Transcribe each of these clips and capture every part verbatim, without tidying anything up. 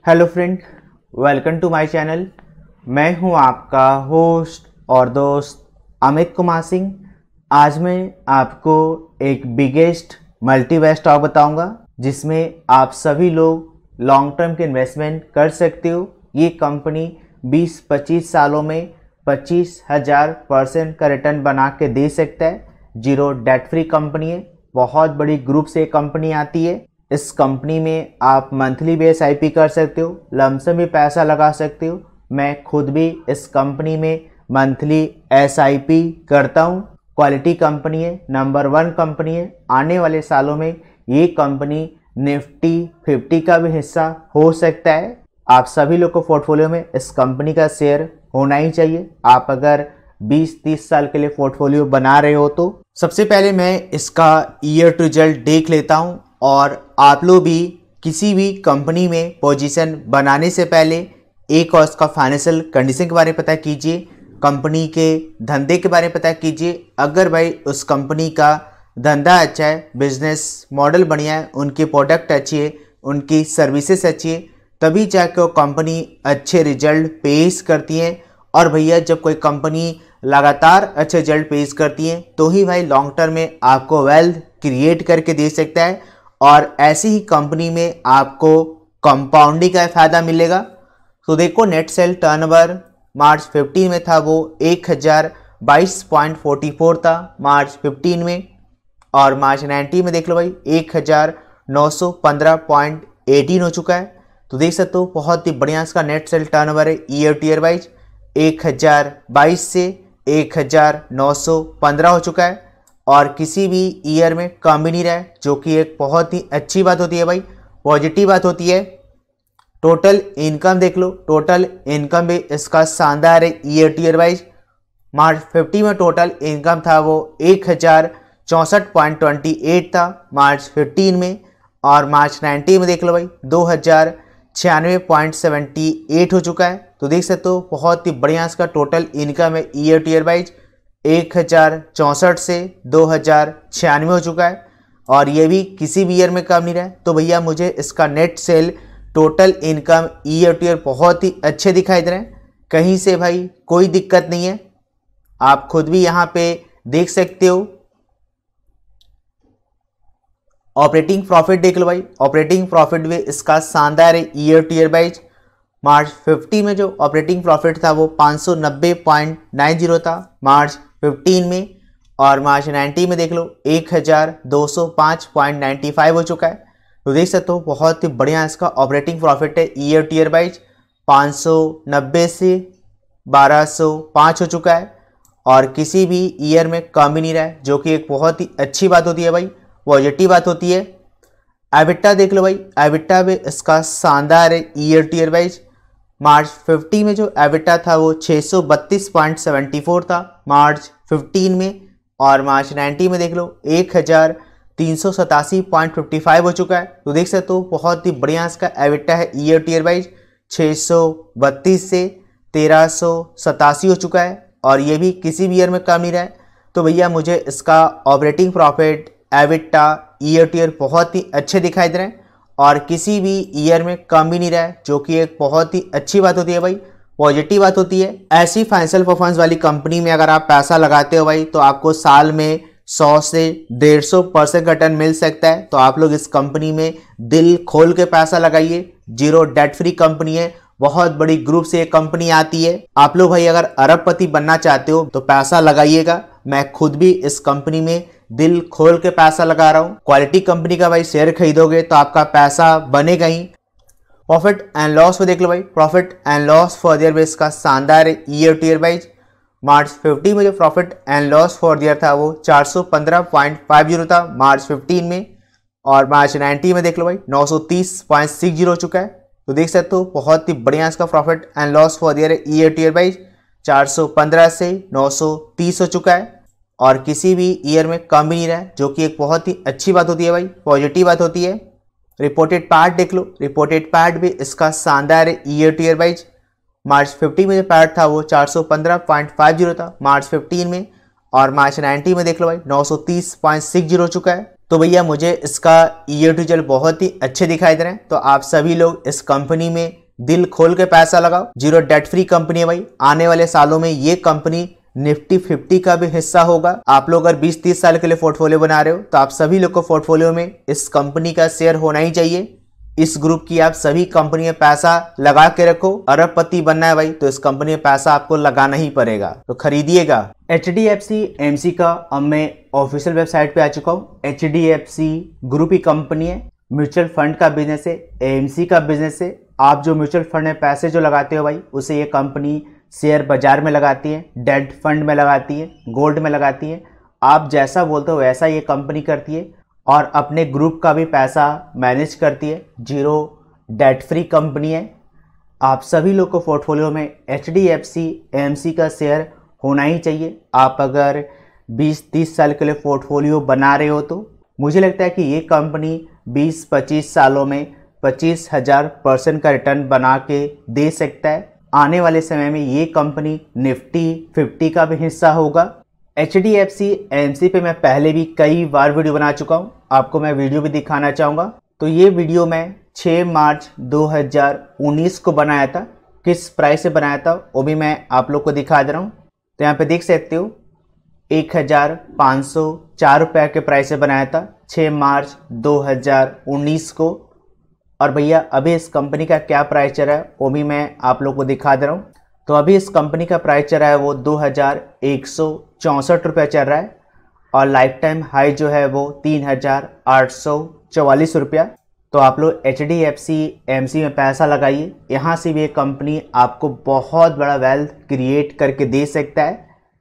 Hello friend, welcome to my channel. मैं हूं आपका होस्ट और दोस्त अमित कुमार सिंह। आज मैं आपको एक बिगेस्ट मल्टीवैल्यूएबल स्टॉक बताऊंगा जिसमें आप सभी लोग लॉन्ग टर्म के इन्वेस्टमेंट कर सकते हो। ये कंपनी बीस पच्चीस सालों में पच्चीस हज़ार परसेंट का रिटर्न बना के दे सकता है। जीरो डेट फ्री कंपनी है, बहुत बड़ी ग्रुप से कंपनी आती है। इस कंपनी में आप मंथली भी एस आई पी कर सकते हो, लमसम भी पैसा लगा सकते हो। मैं खुद भी इस कंपनी में मंथली एस आई पी करता हूँ। क्वालिटी कंपनी है, नंबर वन कंपनी है। आने वाले सालों में ये कंपनी निफ्टी फिफ्टी का भी हिस्सा हो सकता है। आप सभी लोग को पोर्टफोलियो में इस कंपनी का शेयर होना ही चाहिए। आप अगर बीस तीस साल के लिए पोर्टफोलियो बना रहे हो तो सबसे पहले मैं इसका ईयर टू रिजल्ट देख लेता हूँ। और आप लोग भी किसी भी कंपनी में पोजीशन बनाने से पहले एक और उसका फाइनेंशियल कंडीशन के बारे में पता कीजिए, कंपनी के धंधे के बारे में पता कीजिए। अगर भाई उस कंपनी का धंधा अच्छा है, बिजनेस मॉडल बढ़िया है, उनकी प्रोडक्ट अच्छी है, उनकी सर्विसेज अच्छी है, तभी जाके वो कंपनी अच्छे रिजल्ट पेश करती है। और भैया जब कोई कंपनी लगातार अच्छे रिजल्ट पेश करती है तो ही भाई लॉन्ग टर्म में आपको वेल्थ क्रिएट करके दे सकता है। और ऐसी ही कंपनी में आपको कंपाउंडिंग का फ़ायदा मिलेगा। तो देखो, net sale turnover March fifteen में था वो एक हज़ार बाईस पॉइंट फोर्टी फोर था मार्च फिफ्टीन में। और मार्च नाइनटीन में देख लो भाई एक हज़ार नौ सौ पंद्रह पॉइंट एटीन हो चुका है। तो देख सकते हो बहुत ही बढ़िया इसका नेट सेल टर्नओवर है ईयर टू ईयर वाइज। एक हज़ार बाईस से एक हज़ार नौ सौ पंद्रह हो चुका है और किसी भी ईयर में कम भी नहीं रहा है, जो कि एक बहुत ही अच्छी बात होती है भाई, पॉजिटिव बात होती है। टोटल इनकम देख लो, टोटल इनकम भी इसका शानदार है year to year wise. March fifty में टोटल इनकम था वो एक हज़ार चौंसठ पॉइंट ट्वेंटी एट था मार्च फिफ्टीन में। और मार्च नाइनटीन में देख लो भाई दो हज़ार छियानवे पॉइंट सेवेंटी एट हो चुका है। तो देख सकते हो बहुत ही बढ़िया इसका टोटल इनकम है ईयर टू ईयर वाइज। एक हज़ार चौंसठ से दो हज़ार छियानवे हो चुका है और ये भी किसी भी ईयर में कम नहीं रहा है। तो भैया मुझे इसका net sale total income year to year बहुत ही अच्छे दिखाई दे रहे हैं, कहीं से भाई कोई दिक्कत नहीं है। आप खुद भी यहाँ पे देख सकते हो। ऑपरेटिंग प्रॉफिट देख लो भाई, ऑपरेटिंग प्रॉफिट भी इसका शानदार है year to year wise. March fifty में जो ऑपरेटिंग प्रॉफिट था वो पाँच सौ नब्बे पॉइंट नाइन जीरो था मार्च फिफ्टीन में। और मार्च नाइनटीन में देख लो एक हज़ार दो सौ पाँच पॉइंट नाइन्टी फाइव हो चुका है। तो देख सकते हो बहुत ही बढ़िया इसका ऑपरेटिंग प्रॉफिट है ईयर टू ईयर वाइज। पाँच सौ नब्बे से बारह सौ पाँच हो चुका है और किसी भी ईयर में कम ही नहीं रहा है, जो कि एक बहुत ही अच्छी बात होती है भाई, पॉजिटिव बात होती है। एबिटा देख लो भाई, एबिटा भी इसका शानदार है year to year wise. March fifty में जो एबिटा था वो छः सौ बत्तीस पॉइंट सेवेंटी फोर था मार्च फिफ्टीन में। और मार्च नाइनटीन में देख लो एक हज़ार तीन सौ सतासी पॉइंट फिफ्टी फाइव हो चुका है। तो देख सकते हो बहुत ही बढ़िया इसका एबिटा है ईयर टू ईयर वाइज। छः सौ बत्तीस से तेरह सौ सतासी हो चुका है और ये भी किसी भी ईयर में कम नहीं रहा है। तो भैया मुझे इसका operating profit EBITDA year to year बहुत ही अच्छे दिखाई दे रहे हैं और किसी भी ईयर में कम भी नहीं रहा है, जो कि एक बहुत ही अच्छी बात होती है भाई, पॉजिटिव बात होती है। ऐसी फाइनेंशियल परफॉर्मेंस वाली कंपनी में अगर आप पैसा लगाते हो भाई तो आपको साल में सौ से डेढ़ सौ परसेंट रिटर्न मिल सकता है। तो आप लोग इस कंपनी में दिल खोल के पैसा लगाइए। जीरो डेट फ्री कंपनी है, बहुत बड़ी ग्रुप से ये कंपनी आती है। आप लोग भाई अगर अरबपति बनना चाहते हो तो पैसा लगाइएगा। मैं खुद भी इस कंपनी में दिल खोल के पैसा लगा रहा हूँ। क्वालिटी कंपनी का भाई शेयर खरीदोगे तो आपका पैसा बनेगा ही। प्रॉफिट एंड लॉस में देख लो भाई, profit and loss for year base का शानदार है year to year wise. March fifty में जो profit and loss for year था वो चार सौ पंद्रह पॉइंट फाइव जीरो था मार्च फिफ्टीन में। और मार्च नाइनटीन में देख लो भाई नौ सौ तीस पॉइंट सिक्स जीरो हो चुका है। तो देख सकते हो बहुत ही बढ़िया इसका profit and loss for year है ईयर टू ईयर वाइज। चार सौ पंद्रह से नौ सौ तीस हो चुका है और किसी भी ईयर में कम भी नहीं रहा है, जो कि एक बहुत ही अच्छी बात होती है भाई, पॉजिटिव बात होती है। रिपोर्टेड पैट देख लो, रिपोर्टेड पैट भी इसका शानदार है year to year wise. March fifty में जो पैट था वो चार सौ पंद्रह पॉइंट फाइव जीरो था मार्च फिफ्टीन में। और मार्च नाइनटीन में देख लो भाई नौ सौ तीस पॉइंट सिक्स जीरो हो चुका है। तो भैया मुझे इसका ईयर टू रिजल्ट बहुत ही अच्छे दिखाई दे रहे हैं। तो आप सभी लोग इस कंपनी में दिल खोल के पैसा लगाओ। जीरो डेट फ्री कंपनी है भाई। आने वाले सालों में ये कंपनी निफ्टी फिफ्टी का भी हिस्सा होगा। आप लोग अगर बीस तीस साल के लिए पोर्टफोलियो बना रहे हो तो आप सभी लोग को पोर्टफोलियो में इस कंपनी का शेयर होना ही चाहिए। इस ग्रुप की आप सभी कंपनी में पैसा लगा के रखो। अरबपति बनना है भाई तो इस कंपनी में पैसा आपको लगाना ही पड़ेगा, तो खरीदिएगा। H D F C M C का अब मैं ऑफिशियल वेबसाइट पे आ चुका हूँ। H D F C group की कंपनी है, म्यूचुअल फंड का बिजनेस है, ए एम सी का बिजनेस है। आप जो म्यूचुअल फंड में पैसे जो लगाते हो भाई उसे ये कंपनी शेयर बाजार में लगाती है, डेट फंड में लगाती है, गोल्ड में लगाती है। आप जैसा बोलते हो वैसा ये कंपनी करती है और अपने ग्रुप का भी पैसा मैनेज करती है। जीरो डेट फ्री कंपनी है। आप सभी लोग को पोर्टफोलियो में H D F C A M C का शेयर होना ही चाहिए। आप अगर बीस तीस साल के लिए पोर्टफोलियो बना रहे हो तो मुझे लगता है कि ये कंपनी बीस पच्चीस सालों में पच्चीस हजार परसेंट का रिटर्न बना के दे सकता है। आने वाले समय में ये कंपनी निफ्टी फिफ्टी का भी हिस्सा होगा। H D F C A M C पे मैं पहले भी कई बार वीडियो बना चुका हूँ, आपको मैं वीडियो भी दिखाना चाहूँगा। तो ये वीडियो मैं छह मार्च दो हज़ार उन्नीस को बनाया था। किस प्राइस से बनाया था वो भी मैं आप लोग को दिखा दे रहा हूँ। तो यहाँ पे देख सकते हो एक हज़ार पाँच सौ चार रुपये के प्राइस से बनाया था छह मार्च दो हज़ार उन्नीस को। और भैया अभी इस कंपनी का क्या प्राइस चल रहा है वो भी मैं आप लोग को दिखा दे रहा हूँ। तो अभी इस कंपनी का प्राइस चल रहा है वो दो हज़ार एक सौ चौंसठ रुपये चल रहा है और लाइफ टाइम हाई जो है वो तीन हज़ार आठ सौ चवालीस रुपया। तो आप लोग H D F C A M C में पैसा लगाइए। यहाँ से भी ये कंपनी आपको बहुत बड़ा वेल्थ क्रिएट करके दे सकता है।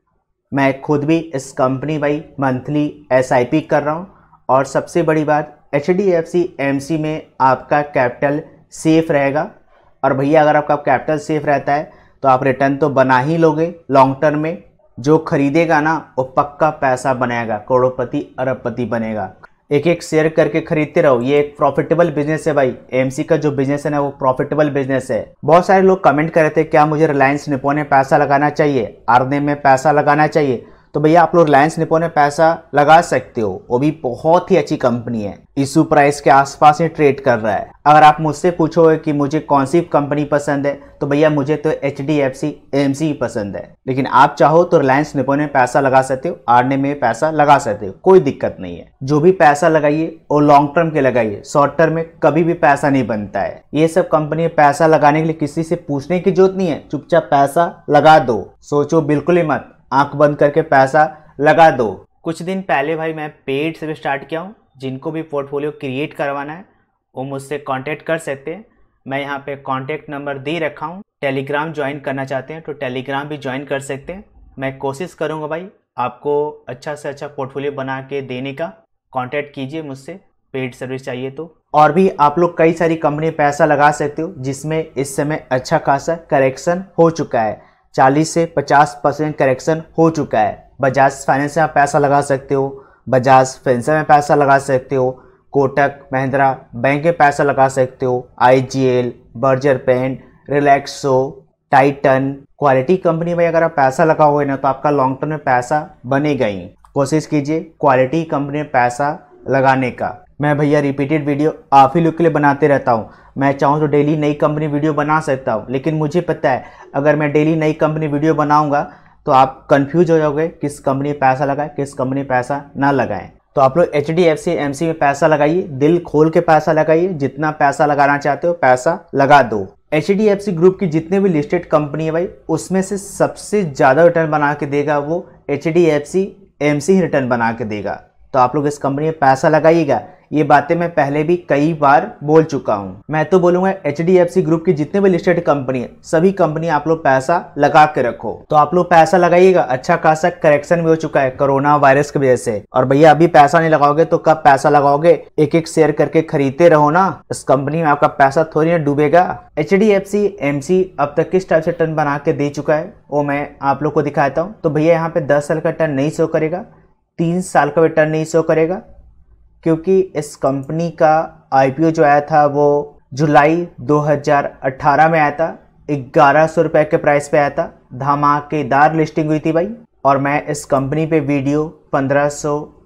मैं खुद भी इस कंपनी भाई मंथली एस आई पी कर रहा हूँ। और सबसे बड़ी बात H D F C A M C में आपका कैपिटल सेफ रहेगा। और भैया अगर आपका कैपिटल सेफ रहता है तो आप रिटर्न तो बना ही लोगे लॉन्ग टर्म में। जो खरीदेगा ना वो पक्का पैसा बनाएगा, करोड़पति अरबपति बनेगा। एक एक शेयर करके खरीदते रहो। ये एक प्रॉफिटेबल बिजनेस है भाई। ए एम सी का जो बिजनेस है ना वो प्रॉफिटेबल बिजनेस है। बहुत सारे लोग कमेंट कर रहे थे क्या मुझे रिलायंस निप्पॉन में पैसा लगाना चाहिए, आरने में पैसा लगाना चाहिए। तो भैया आप लोग रिलायंस निप्पॉन में पैसा लगा सकते हो, वो भी बहुत ही अच्छी कंपनी है। इशू प्राइस के आसपास ही ट्रेड कर रहा है। अगर आप मुझसे पूछोगे कि मुझे कौन सी कंपनी पसंद है तो भैया मुझे तो H D F C A M C ही पसंद है। लेकिन आप चाहो तो रिलायंस निप्पॉन में पैसा लगा सकते हो, आरने में पैसा लगा सकते हो, कोई दिक्कत नहीं है। जो भी पैसा लगाइए वो लॉन्ग टर्म के लगाइए, शॉर्ट टर्म में कभी भी पैसा नहीं बनता है। ये सब कंपनी में पैसा लगाने के लिए किसी से पूछने की जरूरत नहीं है, चुपचाप पैसा लगा दो। सोचो बिल्कुल ही मत, आंख बंद करके पैसा लगा दो। कुछ दिन पहले भाई मैं पेड से स्टार्ट किया हूँ। जिनको भी पोर्टफोलियो क्रिएट करवाना है वो मुझसे कांटेक्ट कर सकते हैं। मैं यहाँ पे कांटेक्ट नंबर दे रखा हूँ। टेलीग्राम ज्वाइन करना चाहते हैं तो टेलीग्राम भी ज्वाइन कर सकते हैं। मैं कोशिश करूँगा भाई आपको अच्छा से अच्छा पोर्टफोलियो बना के देने का। कांटेक्ट कीजिए मुझसे, पेड सर्विस चाहिए तो। और भी आप लोग कई सारी कंपनी में पैसा लगा सकते हो जिसमें इस समय अच्छा खासा करेक्शन हो चुका है। चालीस से पचास परसेंट करेक्शन हो चुका है। बजाज फाइनेंस में आप पैसा लगा सकते हो, बजाज फिनसर्व में पैसा लगा सकते हो, कोटक महिंद्रा बैंक में पैसा लगा सकते हो, I G L, Berger paint, Relaxo, Titan, quality company में अगर आप पैसा लगाओगे ना तो आपका लॉन्ग टर्म में पैसा बनेगा ही। कोशिश कीजिए क्वालिटी कंपनी में पैसा लगाने का। मैं भैया रिपीटेड वीडियो आप ही लोग के लिए बनाते रहता हूँ। मैं चाहूँ तो डेली नई कंपनी वीडियो बना सकता हूँ, लेकिन मुझे पता है अगर मैं डेली नई कंपनी वीडियो बनाऊंगा तो आप कंफ्यूज हो जाओगे किस कंपनी में पैसा लगाएं, किस कंपनी में पैसा ना लगाएं। तो आप लोग H D F C A M C में पैसा लगाइए, दिल खोल के पैसा लगाइए। जितना पैसा लगाना चाहते हो पैसा लगा दो। H D F C group की जितने भी लिस्टेड कंपनी है भाई उसमें से सबसे ज़्यादा रिटर्न बना के देगा वो H D F C A M C ही रिटर्न बना के देगा। तो आप लोग इस कंपनी में पैसा लगाइएगा। ये बातें मैं पहले भी कई बार बोल चुका हूँ। मैं तो बोलूंगा H D F C group की जितने भी लिस्टेड कंपनी है सभी कंपनी आप लोग पैसा लगा के रखो। तो आप लोग पैसा लगाइएगा। अच्छा खासा करेक्शन भी हो चुका है कोरोना वायरस की वजह से। और भैया अभी पैसा नहीं लगाओगे तो कब पैसा लगाओगे? एक एक शेयर करके खरीदते रहो ना। इस कंपनी में आपका पैसा थोड़ी ना डूबेगा। H D F C M C अब तक किस टाइप से टर्न बना के दे चुका है वो मैं आप लोग को दिखाता हूँ। तो भैया यहाँ पे दस साल का टर्न नहीं शो करेगा, तीन साल का भी टर्न नहीं शो करेगा, क्योंकि इस कंपनी का आई पी ओ जो आया था वो जुलाई दो हज़ार अठारह में आया था। ग्यारह सौ रुपये के प्राइस पे आया था। धमाकेदार लिस्टिंग हुई थी भाई। और मैं इस कंपनी पे वीडियो पंद्रह सौ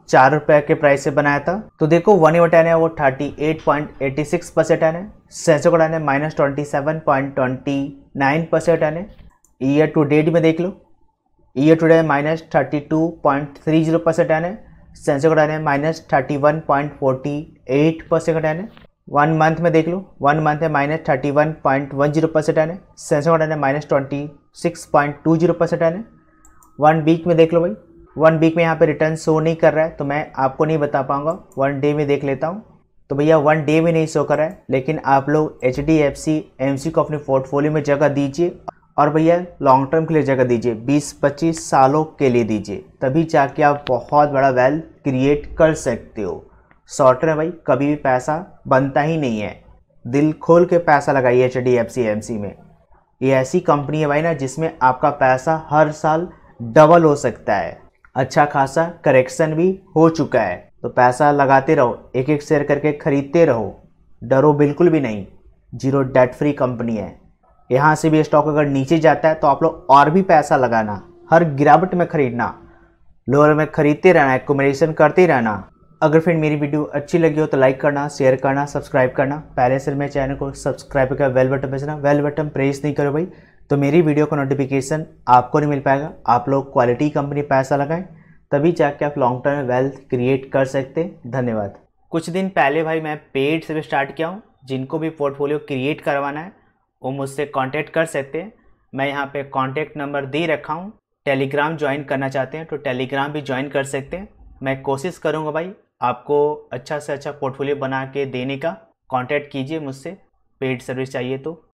चार रुपये के प्राइस से बनाया था। तो देखो वन इवर टेन है वो thirty eight point eighty six percent है, सेंसो का टेन है minus twenty seven point twenty nine percent है। ईयर टू डेट में देख लो, year to date minus thirty two point three zero percent है, सेंसो का टेन है minus thirty one point forty eight percent है। वन मंथ में देख लो, वन मंथ है minus thirty one point one zero percent है, सेंसो का टेन है minus twenty six point two zero percent है। वन वीक में देख लो भाई, वन वीक में यहाँ पे रिटर्न शो नहीं कर रहा है तो मैं आपको नहीं बता पाऊंगा, वन डे में देख लेता हूँ। तो भैया वन डे में नहीं शो कर रहा है, लेकिन आप लोग H D F C M C को अपने पोर्टफोलियो में जगह दीजिए और भैया लॉन्ग टर्म के लिए जगह दीजिए, बीस पच्चीस सालों के लिए दीजिए, तभी जाके आप बहुत बड़ा वेल्थ क्रिएट कर सकते हो। शॉर्ट टर्म भाई कभी भी पैसा बनता ही नहीं है, दिल खोल के पैसा लगाइए H D F C M C में। ये ऐसी कंपनी है भाई ना जिसमें आपका पैसा हर साल डबल हो सकता है, अच्छा खासा करेक्शन भी हो चुका है। तो पैसा लगाते रहो, एक एक शेयर करके खरीदते रहो, डरो बिल्कुल भी नहीं। जीरो डेट फ्री कंपनी है। यहाँ से भी स्टॉक अगर नीचे जाता है तो आप लोग और भी पैसा लगाना, हर गिरावट में खरीदना, लोअर में खरीदते रहना, एक्यूमुलेशन करते रहना। अगर फिर मेरी वीडियो अच्छी लगी हो तो लाइक करना, शेयर करना, सब्सक्राइब करना। पहले से मेरे चैनल को सब्सक्राइब करके bell button press bell button press नहीं करो भाई तो मेरी वीडियो का नोटिफिकेशन आपको नहीं मिल पाएगा। आप लोग क्वालिटी कंपनी पैसा लगाएं, तभी जाके आप लॉन्ग टर्म में वेल्थ क्रिएट कर सकते हैं। धन्यवाद। कुछ दिन पहले भाई मैं पेड से स्टार्ट किया हूँ, जिनको भी पोर्टफोलियो क्रिएट करवाना है वो मुझसे कांटेक्ट कर सकते हैं। मैं यहाँ पे कांटेक्ट नंबर दे रखा हूँ। टेलीग्राम ज्वाइन करना चाहते हैं तो टेलीग्राम भी ज्वाइन कर सकते हैं। मैं कोशिश करूँगा भाई आपको अच्छा से अच्छा पोर्टफोलियो बना के देने का। कांटेक्ट कीजिए मुझसे, पेड सर्विस चाहिए तो।